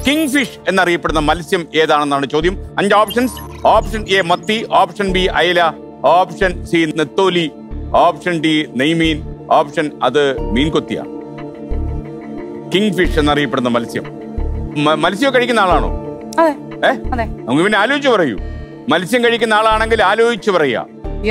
King fish എന്നറിയപ്പെടുന്ന മത്സ്യം ഏതാണെന്നാണ് ചോദ്യം. 5 ഓപ്ഷൻസ്. ഓപ്ഷൻ എ മത്തി, ഓപ്ഷൻ ബി അയല, ഓപ്ഷൻ സി നെത്തോലി, ഓപ്ഷൻ ഡി നെയ്മീൻ, ഓപ്ഷൻ അത് മീൻകൊത്തിയാണ്. കിങ് ഫിഷ് എന്നറിയപ്പെടുന്ന മത്സ്യം. മത്സ്യം കഴിക്കുന്ന ആളാണോ? നമുക്ക് പിന്നെ ആലോചിച്ച് പറയൂ. മത്സ്യം കഴിക്കുന്ന ആളാണെങ്കിൽ ആലോചിച്ച് പറയാ.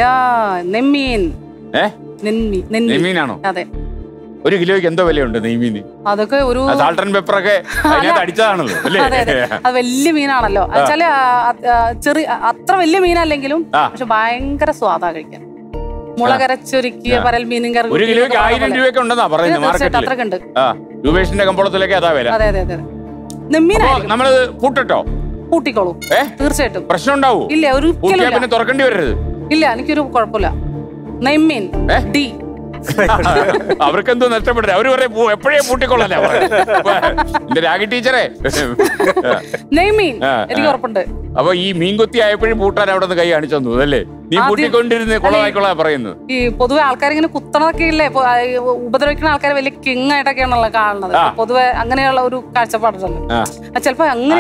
നെയ്മീനാണോ? ഒരു കിലോയ്ക്ക് എന്തോ വിലയുണ്ട് നെയ്മീന്? അതൊക്കെ ഒരു സാൾട്ട് ആൻഡ് പെപ്പർ ഒക്കെ അടിച്ചതാണല്ലോ അല്ലേ? അത് വലിയ മീനാണല്ലോ. ചെറിയ അത്ര വലിയ മീനല്ലെങ്കിലും പക്ഷെ ഭയങ്കര സ്വാദാ കഴിക്കാൻ. മുളകരച്ചൊരുക്കിയ പരൽ മീനും കറി ഒരു കിലോയ്ക്ക് 1000 രൂപയൊക്കെ ഉണ്ടെന്നാ പറയുന്നത്. അത്രക്കുണ്ട്. രൂപേഷിന്റെ കമ്പോളത്തിലേക്ക് അതാ വില. അതെ അതെ അതെ. നെമ്മീനായിരിക്കും. നമ്മള് പൂട്ടോ? പൂട്ടിക്കോളൂ, തീർച്ചയായിട്ടും. പ്രശ്നം ഉണ്ടാവൂ? ഇല്ല, ഒരു പിന്നെ തുറക്കേണ്ടി വരരുത്. ഇല്ല, എനിക്കൊരു കുഴപ്പമില്ല. നെയ്മീൻ ഡി. അവർക്കെന്തോ നഷ്ടപ്പെട്ടത്? അവര് പറയും എപ്പോഴേ പൂട്ടിക്കൊള്ളല്ല. എന്റെ രാഗി ടീച്ചറെ നെയ്മീൻ എനിക്ക് ഉറപ്പുണ്ട്. അപ്പൊ ഈ മീൻകൊത്തി ആയപ്പോഴും പൂട്ടാൻ അവിടെ നിന്ന് കൈ കാണിച്ചു തന്നു അല്ലേ? നീ പൂട്ടിക്കൊണ്ടിരുന്ന് കൊളവായിക്കൊള്ളാ പറയുന്നത്. ഈ പൊതുവെ ആൾക്കാരിങ്ങനെ കുത്തണതൊക്കെ ഇല്ലേ, ഉപദ്രവിക്കുന്ന ആൾക്കാരെ വലിയ കിങ് ആയിട്ടൊക്കെയാണല്ലോ കാണുന്നത്. പൊതുവെ അങ്ങനെയുള്ള ഒരു കാഴ്ചപ്പാടല്ലോ. ചിലപ്പോ അങ്ങനെ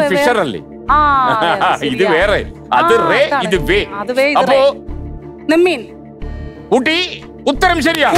ഇത് വേറെ, അത് ഇത് വേ. അപ്പോ നെമ്മീൻ പൂട്ടി. ഉത്തരം ശരിയാണ്.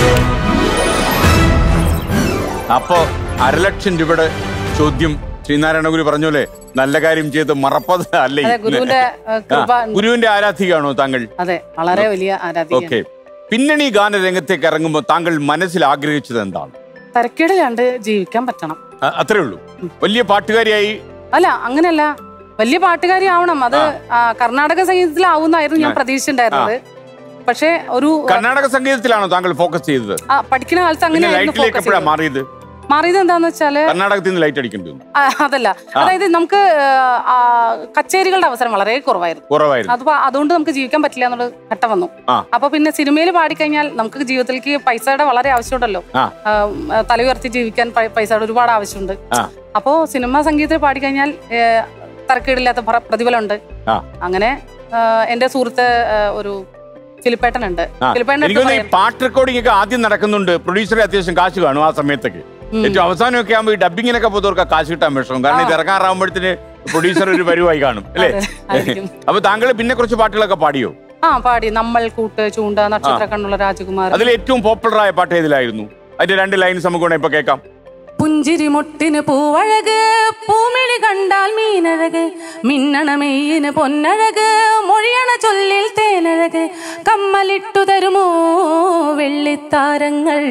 അപ്പോ 1,00,000 രൂപയുടെ ചോദ്യം ശ്രീനാരായണ ഗുരു പറഞ്ഞോലെ, നല്ല കാര്യം ചെയ്ത് മറപ്പത് അല്ലേ? ഗുരുവിന്റെ ആരാധികയാണോ താങ്കൾ? അതെ, വളരെ വലിയ ആരാധിക. ഓക്കെ. പിന്നണി ഗാന രംഗത്തേക്ക് ഇറങ്ങുമ്പോൾ താങ്കൾ മനസ്സിൽ ആഗ്രഹിച്ചത് എന്താണ്? തരക്കേടില്ലാണ്ട് ജീവിക്കാൻ പറ്റണം, അത്രേ ഉള്ളൂ. വലിയ പാട്ടുകാരിയായി? അല്ല, അങ്ങനെയല്ല, വലിയ പാട്ടുകാരി ആവണം. അത് കർണാടക സംഗീതത്തിലാവുന്നായിരുന്നു ഞാൻ പ്രതീക്ഷിച്ചിട്ടുണ്ടായിരുന്നത്. പക്ഷേ ഒരു കർണാടക സംഗീതത്തിലാണോ താങ്കൾ ഫോക്കസ് ചെയ്തത്? പഠിക്കുന്ന കാലത്ത് അങ്ങനെ മാറിയത് എന്താന്ന് വെച്ചാല് കർണാടകത്തിൽ നിന്ന് ലൈറ്റ് അടിക്കേണ്ടി വന്നു. അതല്ല, അതായത് നമുക്ക് കച്ചേരികളുടെ അവസരം വളരെ കുറവായിരുന്നു. അതുകൊണ്ട് നമുക്ക് ജീവിക്കാൻ പറ്റില്ല എന്നുള്ള ഘട്ടം വന്നു. അപ്പൊ പിന്നെ സിനിമയിൽ പാടിക്കഴിഞ്ഞാൽ നമുക്ക് ജീവിതത്തിലേക്ക് പൈസയുടെ വളരെ ആവശ്യമുണ്ടല്ലോ. തല ഉയർത്തി ജീവിക്കാൻ പൈസയുടെ ഒരുപാട് ആവശ്യമുണ്ട്. അപ്പോ സിനിമ സംഗീതത്തിൽ പാടിക്കഴിഞ്ഞാൽ തരക്കേടില്ലാത്ത പ്രതിഫലമുണ്ട്. അങ്ങനെ എന്റെ സുഹൃത്ത് ഒരു ഫിലിപ്പേട്ടനുണ്ട്. പാട്ട് റെക്കോർഡിംഗ് ഒക്കെ ആദ്യം നടക്കുന്നുണ്ട്. പ്രൊഡ്യൂസറെ അത്യാവശ്യം കാശ് കാണും ആ സമയത്തൊക്കെ. ഏറ്റവും അവസാനമൊക്കെ ആകുമ്പോൾ ഈ ഡബിങ്ങിനൊക്കെ പോയവർക്ക് കാശ് കിട്ടാൻ വിഷമം. കാരണം ഇത് ഇറങ്ങാറാകുമ്പോഴത്തേന് പ്രൊഡ്യൂസർ ഒരു പരിവായി കാണും അല്ലേ? അപ്പൊ താങ്കൾ പിന്നെ കുറച്ച് പാട്ടുകളൊക്കെ പാടിയോ? പാടി. നമ്മൾ കൂട്ട്, ചൂണ്ട, നക്ഷത്ര കണ്ണുള്ള രാജകുമാരൻ. അതിൽ ഏറ്റവും പോപ്പുലർ ആയ പാട്ട് ഏതിലായിരുന്നു? അതിന്റെ 2 ലൈൻസ് നമുക്ക് വേണേ ഇപ്പൊ കേൾക്കാം. പുഞ്ചിരി മുട്ടിന് പൂവഴക്, പൂമിഴി കണ്ടാൽ മീനഴക്, മിന്നണ മെയ്യിന് പൊന്നഴക്, മൊഴിയണ ചൊല്ലിൽ തേനഴക്, കമ്മലിട്ടു തരുമോ വെള്ളിത്താരങ്ങൾ,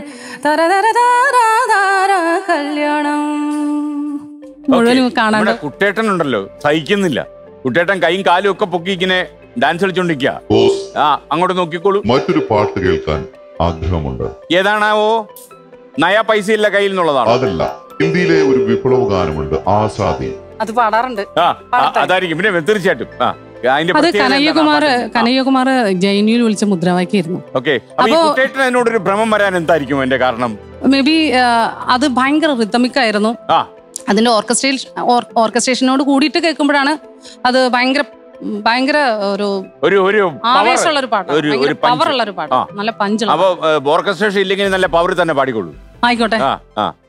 കല്യാണം. കുട്ടേട്ടൻ ഉണ്ടല്ലോ, സഹിക്കുന്നില്ല. കുട്ടേട്ടൻ കൈയും കാലും ഒക്കെ പൊക്കി ഇങ്ങനെ ഡാൻസ് കളിച്ചോണ്ടിരിക്കുക. അങ്ങോട്ട് നോക്കിക്കോളൂ. മറ്റൊരു പാട്ട് കേൾക്കാൻ ആഗ്രഹമുണ്ട്. ഏതാണാവോ? നയാ പൈസ ഇല്ല കയ്യിൽ നിന്നുള്ളതാണ്. അതല്ല, ഹിന്ദിയിലെ ഒരു വിപ്ലവ ഗാനമുണ്ട്, ആസാദി. അത് പാടാറുണ്ട്. അതായിരിക്കും. പിന്നെ തീർച്ചയായിട്ടും അത് കനയ്യകുമാർ ജൈനിയിൽ വിളിച്ച മുദ്രാവാക്യായിരുന്നു. അതിനോടൊരു ഭ്രമം വരാൻ എന്തായിരിക്കും എന്റെ കാരണം? മേ ബി അത് ഭയങ്കര റിതമിക് ആയിരുന്നു. അതിന്റെ ഓർക്കസ്ട്രേഷനോട് കൂടിയിട്ട് കേൾക്കുമ്പോഴാണ് അത് ഭയങ്കര ഒരു ആവേശമുള്ള ഒരു പാട്ട്, പവർ ഉള്ള ഒരു പാട്ട്, നല്ല പഞ്ചുള്ള. അപ്പൊ ഓർക്കസ്ട്രേഷൻ ഇല്ലെങ്കിൽ നല്ല പവർ തന്നെ പാടിക്കൊള്ളൂ. ആയിക്കോട്ടെ.